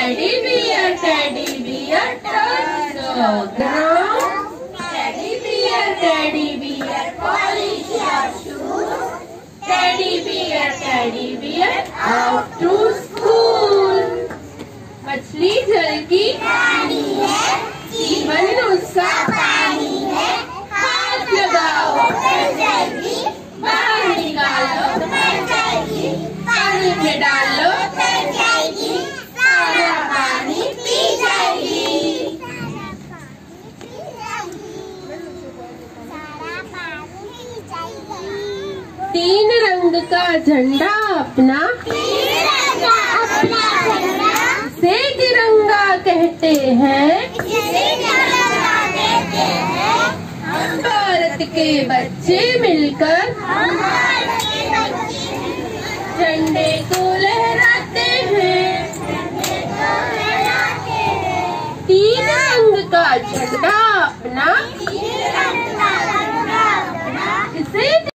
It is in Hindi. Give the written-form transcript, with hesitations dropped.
teddy bear, turn the ground. Teddy bear, polish your shoes. Teddy bear, out to school. मछली जल की रानी है, जीवन उसका पानी है। हाथ लगाओ मर जाएगी, बाहर निकालो मर जाएगी, पानी में डालो तर जाएगी, सारा पानी पी जाएगी। तीन रंग का झंडा अपना, से तिरंगा कहते हैं। हम भारत के बच्चे मिलकर झंडे को लहराते हैं। तीन रंग का झंडा अपना,